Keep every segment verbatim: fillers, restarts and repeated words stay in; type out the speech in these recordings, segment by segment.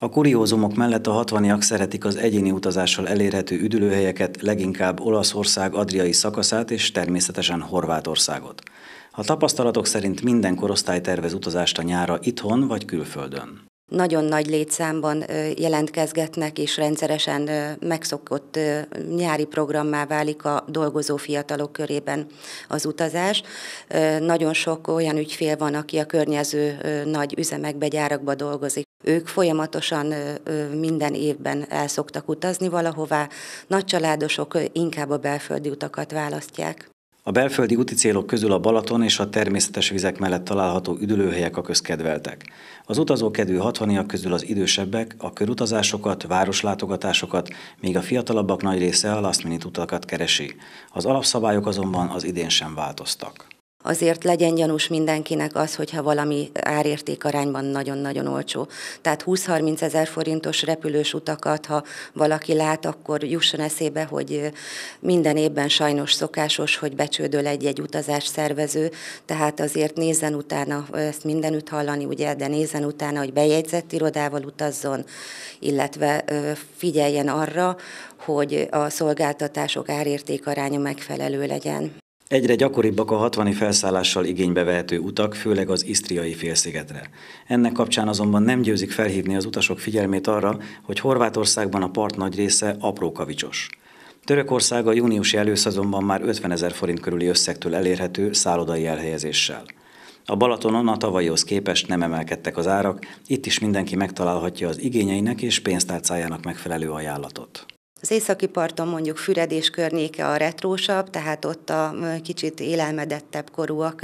A kuriózumok mellett a hatvaniak szeretik az egyéni utazással elérhető üdülőhelyeket, leginkább Olaszország adriai szakaszát és természetesen Horvátországot. A tapasztalatok szerint minden korosztály tervez utazást a nyárra itthon vagy külföldön. Nagyon nagy létszámban jelentkezgetnek, és rendszeresen megszokott nyári programmá válik a dolgozó fiatalok körében az utazás. Nagyon sok olyan ügyfél van, aki a környező nagy üzemekbe, gyárakba dolgozik. Ők folyamatosan minden évben el szoktak utazni valahová, nagycsaládosok inkább a belföldi utakat választják. A belföldi úti célok közül a Balaton és a természetes vizek mellett található üdülőhelyek a közkedveltek. Az utazókedvű hatvaniak közül az idősebbek a körutazásokat, városlátogatásokat, míg a fiatalabbak nagy része a last minute utakat keresi. Az alapszabályok azonban az idén sem változtak. Azért legyen gyanús mindenkinek az, hogyha valami árérték arányban nagyon-nagyon olcsó. Tehát húsz-harminc ezer forintos repülős utakat, ha valaki lát, akkor jusson eszébe, hogy minden évben sajnos szokásos, hogy becsődöl egy-egy utazás szervező, tehát azért nézzen utána, ezt mindenütt hallani, ugye, de nézzen utána, hogy bejegyzett irodával utazzon, illetve figyeljen arra, hogy a szolgáltatások árérték aránya megfelelő legyen. Egyre gyakoribbak a hatvani felszállással igénybe vehető utak, főleg az isztriai félszigetre. Ennek kapcsán azonban nem győzik felhívni az utasok figyelmét arra, hogy Horvátországban a part nagy része apró kavicsos. Törökország a júniusi előszezonban már ötvenezer forint körüli összegtől elérhető szállodai elhelyezéssel. A Balatonon a tavalyihoz képest nem emelkedtek az árak, itt is mindenki megtalálhatja az igényeinek és pénztárcájának megfelelő ajánlatot. Az északi parton mondjuk Füred környéke a retrósabb, tehát ott a kicsit élelmedettebb korúak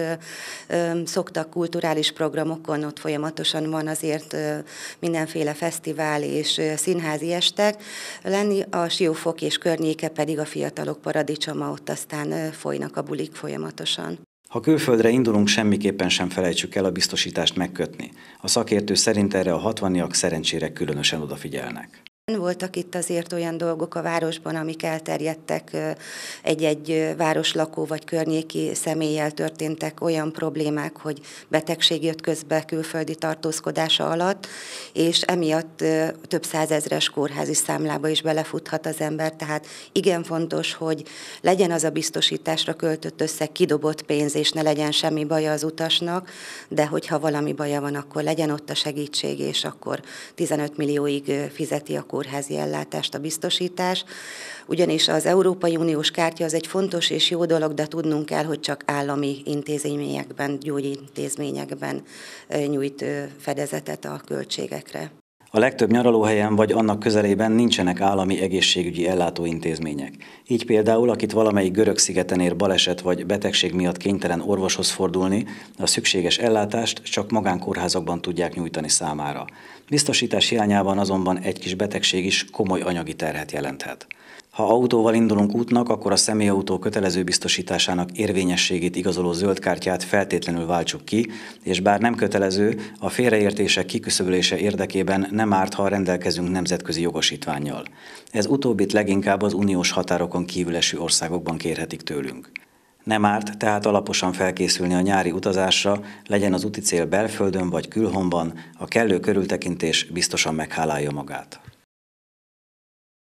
szoktak kulturális programokon, ott folyamatosan van azért mindenféle fesztivál és színházi estek lenni, a Siófok és környéke pedig a fiatalok paradicsoma, ott aztán folynak a bulik folyamatosan. Ha külföldre indulunk, semmiképpen sem felejtsük el a biztosítást megkötni. A szakértő szerint erre a hatvaniak szerencsére különösen odafigyelnek. Voltak itt azért olyan dolgok a városban, amik elterjedtek, egy-egy városlakó vagy környéki személlyel történtek olyan problémák, hogy betegség jött közbe külföldi tartózkodása alatt, és emiatt több százezres kórházi számlába is belefuthat az ember, tehát igen fontos, hogy legyen az a biztosításra költött összeg kidobott pénz, és ne legyen semmi baja az utasnak, de hogyha valami baja van, akkor legyen ott a segítség, és akkor tizenöt millióig fizeti a kórházi ellátást a biztosítás, ugyanis az Európai Uniós kártya az egy fontos és jó dolog, de tudnunk kell, hogy csak állami intézményekben, gyógyintézményekben nyújt fedezetet a költségekre. A legtöbb nyaralóhelyen vagy annak közelében nincsenek állami egészségügyi ellátóintézmények. Így például, akit valamelyik görög szigeten ér baleset vagy betegség miatt kénytelen orvoshoz fordulni, a szükséges ellátást csak magánkórházakban tudják nyújtani számára. Biztosítás hiányában azonban egy kis betegség is komoly anyagi terhet jelenthet. Ha autóval indulunk útnak, akkor a személyautó kötelező biztosításának érvényességét igazoló zöld kártyát feltétlenül váltsuk ki, és bár nem kötelező, a félreértések kiküszöbölése érdekében nem árt, ha rendelkezünk nemzetközi jogosítvánnyal. Ez utóbbit leginkább az uniós határokon kívül eső országokban kérhetik tőlünk. Nem árt tehát alaposan felkészülni a nyári utazásra, legyen az úti cél belföldön vagy külhonban, a kellő körültekintés biztosan meghálálja magát.